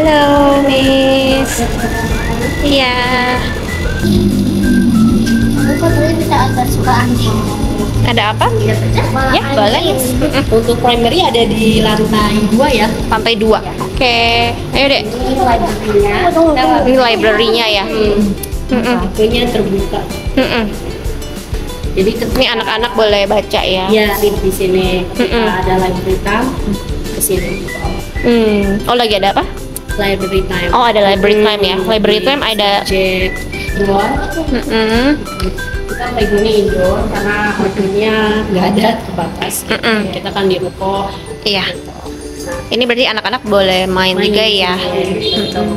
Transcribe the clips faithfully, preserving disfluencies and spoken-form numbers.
Halo, Miss. Iya. Aku tadi bisa agak suka anjing. Ada apa? Ya, boleh. Untuk primary ada di lantai dua ya. Lantai dua. Oke. Ayo, Dek. Ini library-nya. Ini library-nya ya. Hmm. Bukunya terbuka. Mm-mm. Jadi ketika Ini anak-anak boleh baca ya. ya read di sini. Ketika Mm-mm. ada library time ke sini. Hmm. Oh, lagi ada apa? Library time. Oh, ada library time ya. Library time ada. Cek luar. Mm-mm. Kita library indoor karena waktunya nggak ada terbatas. Mm-mm. Kita kan di ruko. Iya. Ini berarti anak-anak boleh main, Main juga di ya. sini, gitu.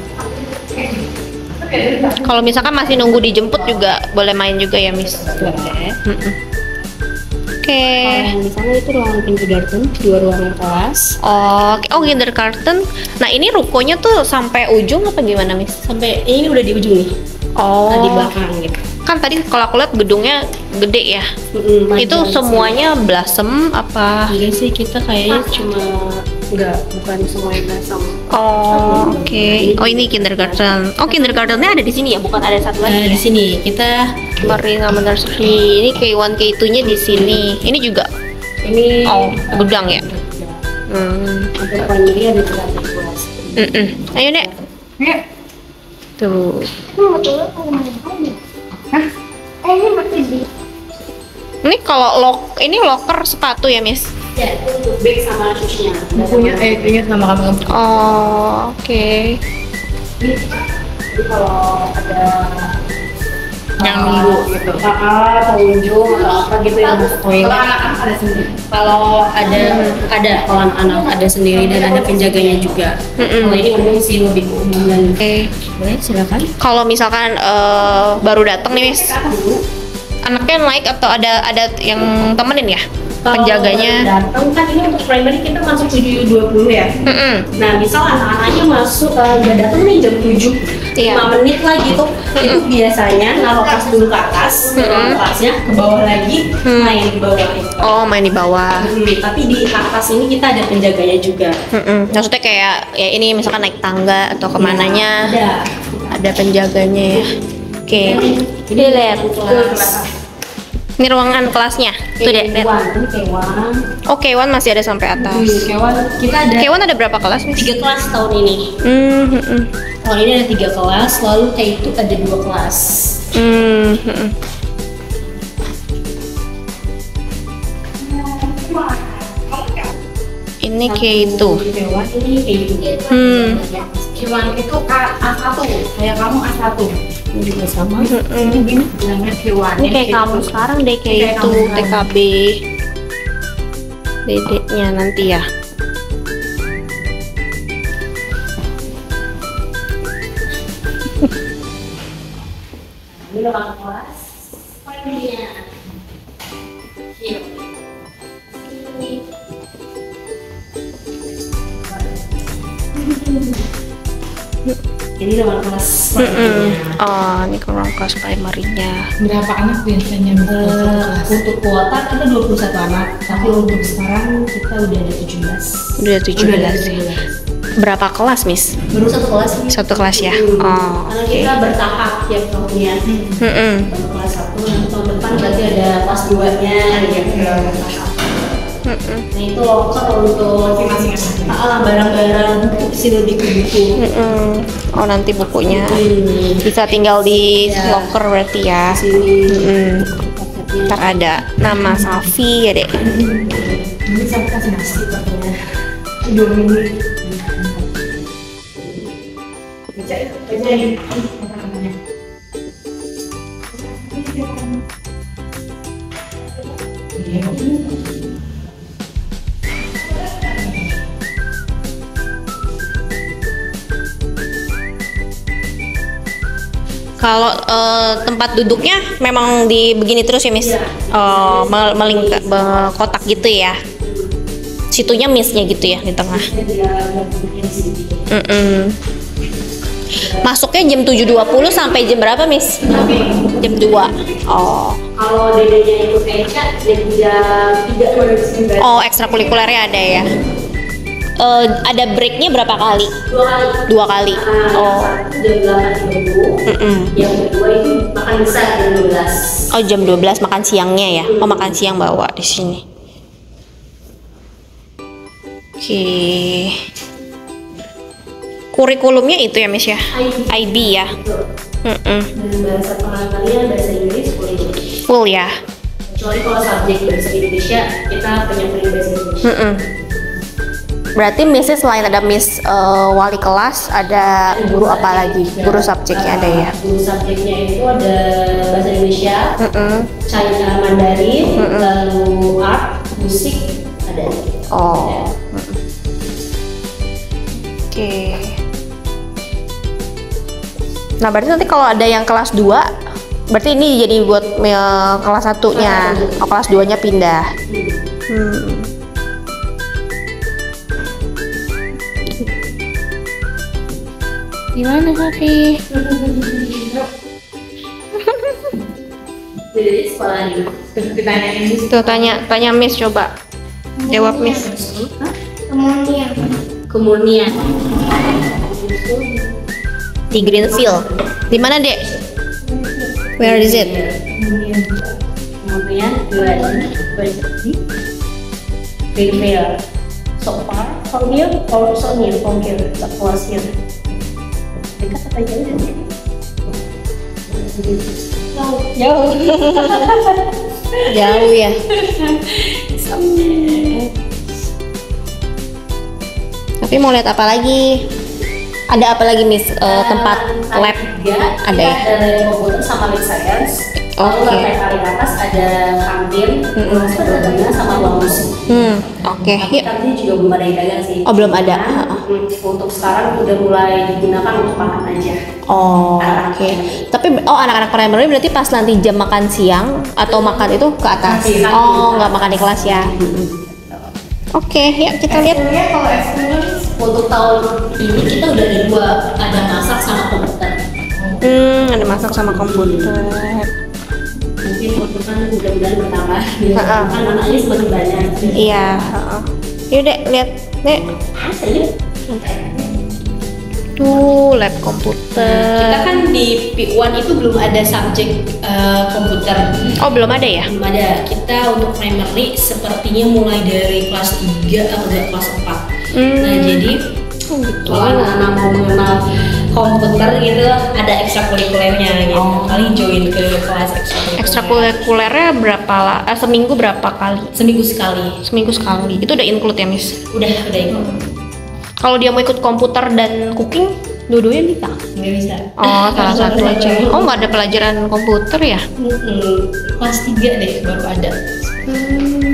Kalau misalkan masih nunggu dijemput juga boleh main juga ya, Miss. Boleh. Mm-mm. Oke. Kalau yang di sana itu ruangan kindergarten, dua ruangan kelas. Oh, oke. Oh, kindergarten. Nah, ini rukonya tuh sampai ujung apa gimana, Miss? Sampai ini udah di ujung nih. Oh. Di belakang gitu. Kan tadi kalau aku lihat gedungnya gede ya. Mm-mm, Itu panjang semuanya blossom apa? sih. Enggak sih, kita kayaknya cuma enggak, bukan semuanya bersama. Oh, oke. Oh, ini kindergarten. Oh, kindergartennya ada di sini ya, bukan ada satu Nah, lagi. di sini kita Mari sama nursery. Ini K satu K dua-nya di sini. Ini juga. ini Oh, gudang ya. Hmm. untuk primary ada di lantai kelas. Mm-mm. Ayo, Nek. Tuh. Hah? Eh, ini masih di. Ini kalau lock ini locker sepatu ya, Miss? Ya, itu untuk bag sama shoes-nya. Bukunya eh ingat nama kamu. Oh, oke. Jadi kalau ada Yang nunggu gitu. kakak, pengunjung atau apa gitu yang masuk toilet. Kalau anak-anak ada sendiri. Kalau ada ada kalau anak ada sendiri dan ada penjaganya juga. Mm-mm. Kalau ini umum sih lebih umum dan Oke. boleh silakan. Kalau misalkan eh, baru datang nih, Miss, anaknya naik atau ada ada yang temenin ya? Penjaganya. Kalau datang kan ini untuk primary kita masuk tujuh dua puluh ya. Mm-mm. Nah, misal anak-anaknya masuk eh, nggak datang nih jam tujuh, Iya. lima menit lah gitu. Itu biasanya naruh tas dulu ke atas, naruh kelasnya ke bawah lagi, main di bawah itu. Oh, main di bawah. Hmm, tapi di atas ini kita ada penjaganya juga. Mm-mm. Maksudnya kayak ya ini misalkan naik tangga atau kemananya Ada. ada penjaganya ya. Oke. Jadi lihat kelas. Ini ruangan kelasnya. Tuh deh, lihat. Ini K satu. Oh, K satu masih ada sampai atas. Kewan kita ada K satu ada berapa kelas, Miss? tiga kelas tahun ini. Hmm, hmm, hmm. Tahun ini ada tiga kelas, lalu K itu ada dua kelas. Hmm, hmm, hmm. Ini K itu. Kewan ini K itu. Hmm. Kewan itu A satu, kayak kamu A satu. Ini juga sama. Ini gini bilangnya kewan. Ini kayak kamu sekarang deh kayak Kayak itu kamu T K B. Dedeknya nanti ya. Ini ruang kelas. Ini. Ini ruang kelas. Mm-mm. Oh, ini ke ruang kelas primary-nya. Berapa anak biasanya bisa Eh, satu kelas? untuk kuota kita dua puluh satu anak, tapi untuk sekarang kita udah ada tujuh belas. Udah tujuh Udah ada belas. tujuh belas. Berapa kelas, Miss? Baru satu kelas ini. Satu kelas ya. Hmm. Oh, Karena oke. kita bertahap tiap tahunnya. Mm-mm. Untuk kelas satu, nanti tahun depan berarti ada kelas dua-nya gitu. Mm-mm. Nah itu locker untuk ah, barang-barang buku sih lebih ke buku. Mm-mm. Oh, nanti bukunya Hmm. bisa tinggal di Ya. locker berarti ya. Sini. Mm-mm. Paketnya. Ntar ada nama Safi ya, Dek. Ini sampai kasih nasi katanya. Dua menit. Baca ya, baca ya. Kalau eh, tempat duduknya memang di begini terus ya, Miss? Oh, mel- melingkar be- kotak gitu ya. Situnya Miss-nya gitu ya di tengah. Mm-mm. Masuknya jam tujuh dua puluh sampai jam berapa, Miss? Jam dua. Oh. Kalau dedenya ikut Eca, jam tiga tiga baru sembilan. Oh, ekstrakurikulernya ada ya. eh, ada breaknya berapa kali? Dua kali. Dua kali. Nah, Oh. yang satu jam delapan tiga puluh. Mm-mm. Yang kedua itu makan besar jam dua belas. Oh, jam dua belas makan siangnya ya. Oh, makan siang bawa di sini. Oke. Kurikulumnya itu ya, Miss ya? I B ya. Mm-mm. Dan bahasa pengenalnya bahasa Inggris boleh. Full ya. Kecuali kalau subjek bahasa Indonesia kita penyampaian bahasa Indonesia. Mm-mm. Berarti Missnya selain ada Miss eh, wali kelas, ada guru apa lagi? Guru subjeknya ada ya? Guru subjeknya itu ada bahasa Indonesia, Mm-mm. China Mandarin, lalu art, musik ada. Oh. Mm-mm. Oke. Nah, berarti nanti kalau ada yang kelas dua, berarti ini jadi buat eh, kelas satunya. Oh, kelas duanya pindah. Hmm. Gimana, Safi? Jadi sekolah ini ditanyain di Tuh tanya, tanya Miss coba. Jawab Miss. Kemudian Kemudian Di Greenfield. Di mana, Dek? Where is it? kemudian dua ini berarti Greenfield. So far from here or so near from here, so close here. Dekat apa jauh dari sini? Jauh. Jauh ya. Tapi mau lihat apa lagi? Ada apa lagi, Miss? Eh, tempat lab ya, ada ya? Ada komputer sama lab science. Lalu Oke. lantai paling atas ada kantin, ruang serbaguna sama ruang musik. Hmm, oke. Tapi Yuk. kantin juga belum ada yang dagang sih. Oh, belum ada. Karena, mm, untuk sekarang udah mulai digunakan untuk makan aja. Oh, oke. Tapi oh anak-anak primary berarti pas nanti jam makan siang atau makan itu ke atas. Nanti, nanti. Oh, nggak makan di kelas ya. Oke, yuk kita lihat. Sebenarnya kalau eksklusif Untuk tahun ini kita udah ada dua, ada masak sama komputer. Hmm, ada masak sama komputer. Mungkin komputer mudah-mudahan bertambah. Ha-ha. Kan anaknya semakin banyak. Iya. heeh. Yuk dek, lihat dek. Saya Tuh, lab komputer. kita kan di P satu itu belum ada subjek eh, komputer. Oh, belum ada ya? Belum ada. Kita untuk primary sepertinya mulai dari kelas tiga atau dari kelas empat. Hmm. Nah, jadi Oh, gitu. kalau anak-anak mau mengenal komputer gitu ada ekstrakurikulernya gitu. Oh. Kali join ke kelas ekstrakurikuler. Ekstrakurikulernya berapa lah? Eh, seminggu berapa kali? Seminggu sekali. Seminggu sekali. Itu udah include ya, Miss? Udah, udah ikut. Kalau dia mau ikut komputer dan cooking, dua-duanya bisa. Nggak bisa. Oh, salah satu aja. Oh, nggak ada pelajaran komputer ya? Mm-mm. Kelas tiga deh baru ada. Hmm.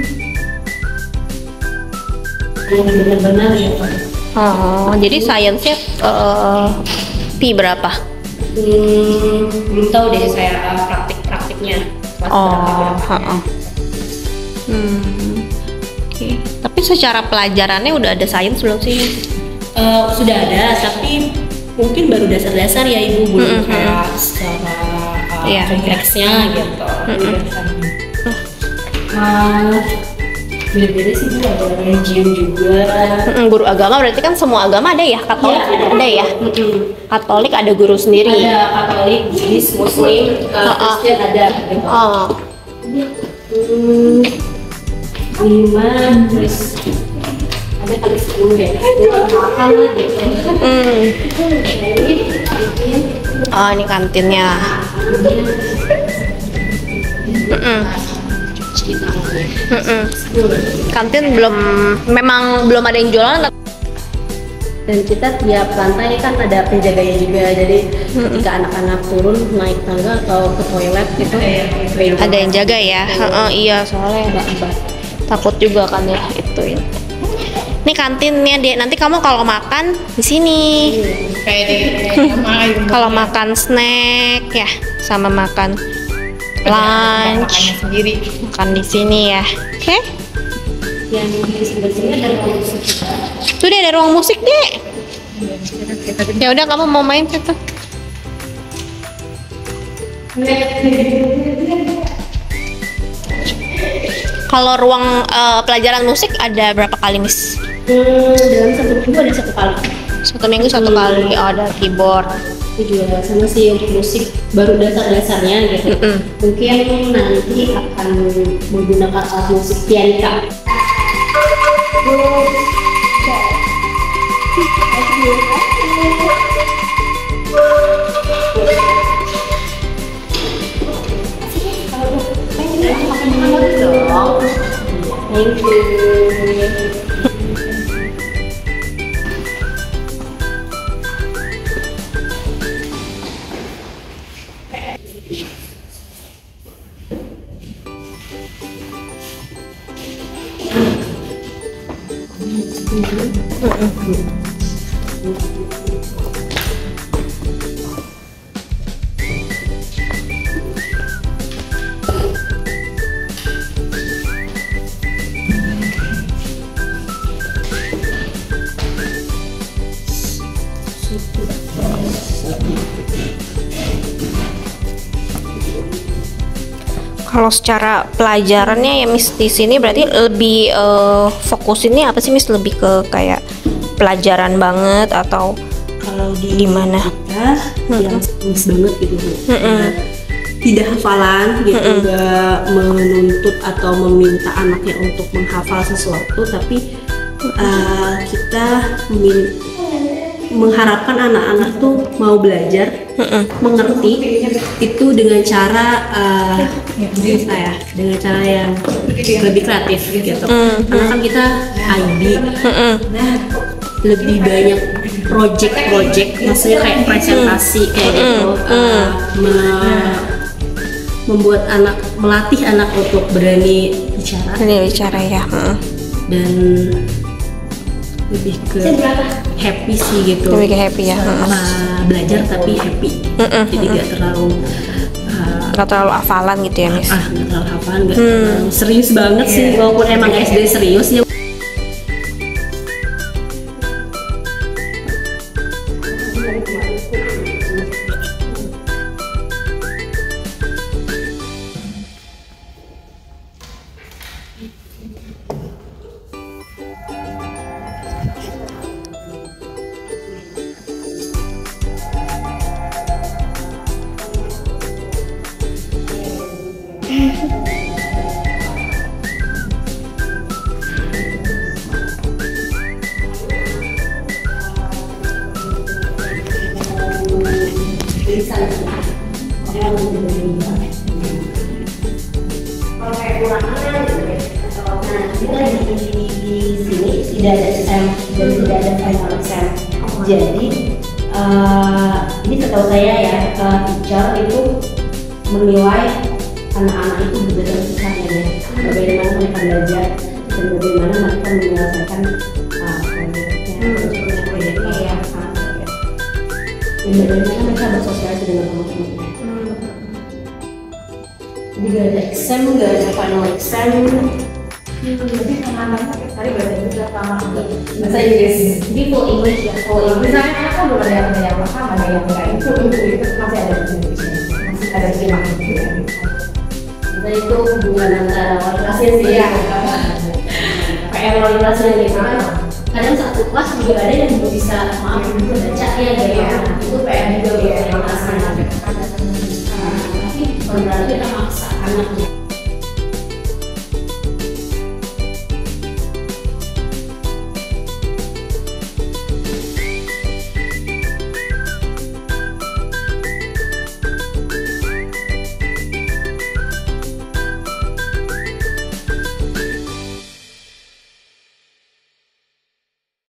Yang benar-benar ya Pak. Oh, jadi sainsnya eh, pi berapa? Hmm, belum tahu deh saya uh, praktik-praktiknya. Kelas Oh, berapa. heeh. Hmm. Oke. Tapi secara pelajarannya udah ada sains belum sih? Eh, sudah ada, tapi mungkin baru dasar-dasar ya ibu, belum Mm-mm. kayak secara uh, Iya, kompleksnya gitu. Mm-mm. Uh, beda-beda sih bu, ada religion juga. Mm-mm, guru agama berarti kan semua agama ada ya? Katolik Iya, ada ya? Mm-mm. Katolik ada guru sendiri. Ada Katolik, Buddhis, Muslim, uh, Uh-uh. Kristen ada. Gitu. Oh. Hmm, lima, terus ada kali sepuluh ya. Makan lah gitu. Hmm. Oh, ini kantinnya. Mm-mm. Mm-mm. Kantin belum, memang belum ada yang jualan. Dan kita tiap lantai kan ada penjaganya juga, jadi ketika anak-anak turun naik tangga atau ke toilet itu Ada yang jaga ya? Heeh, iya soalnya mbak-mbak. takut juga kan ya itu ya. Ini kantinnya dek. Nanti kamu kalau makan di sini. kayak di sama ibu Kalau makan snack ya, sama makan lunch, makannya sendiri. makan di sini ya. Oke? Yang di sebelah sini ada ruang musik juga. Tuh deh ada ruang musik dek. Ya udah kamu mau main situ. Kalau ruang eh, pelajaran musik ada berapa kali, Miss? Hmm, dalam satu minggu ada satu kali. Satu minggu satu kali. Oh, ada keyboard. Itu juga sama sih untuk musik baru dasar-dasarnya gitu. Mm-mm. Mungkin nanti akan menggunakan alat musik pianika. Thank you. Kalau secara pelajarannya ya Miss di sini berarti lebih eh, fokusinnya apa sih Miss, lebih ke kayak pelajaran banget atau Kalau di gimana? kita yang serius banget gitu, Bu. Mm-mm. Nah, tidak hafalan gitu, nggak menuntut atau meminta anaknya untuk menghafal sesuatu, tapi uh, kita min- mengharapkan anak-anak tuh mau belajar, mengerti itu dengan cara uh, apa ya, dengan cara yang lebih kreatif gitu. Karena kan kita I B, lebih banyak project-project, maksudnya kayak presentasi kayak gitu, uh, me- membuat anak, melatih anak untuk berani bicara ini bicara ya. Mm. dan lebih ke happy sih gitu. Lebih ke happy ya. Mm. Uh, belajar tapi happy, jadi nggak terlalu uh, Nggak terlalu hafalan gitu ya Miss. ah nggak terlalu hafal, nggak terlalu serius banget sih, walaupun emang S D serius ya. Nah, kita di, di sini tidak ada exam dan tidak ada final exam. Jadi uh, ini setahu saya ya, uh, teacher itu menilai anak-anak itu berdasarkan usahanya ya, bagaimana mereka belajar dan bagaimana mereka menyelesaikan uh, proyeknya, proyeknya ya. Dan bagaimana mereka bersosialisasi dengan teman-temannya. Jadi gak ada exam, gak ada final exam. Jadi anak-anak tadi bahasa Inggris sama Bahasa Inggris, jadi full English ya, full English. misalnya kan aku belum ada yang ada yang paham, ada yang enggak, itu itu itu masih ada di Indonesia, masih ada terjemahan juga. Kita itu hubungan antara wali kelasnya sih ya, P R wali kelasnya gitu. Kadang satu kelas juga ada yang belum bisa maaf belum baca ya gitu.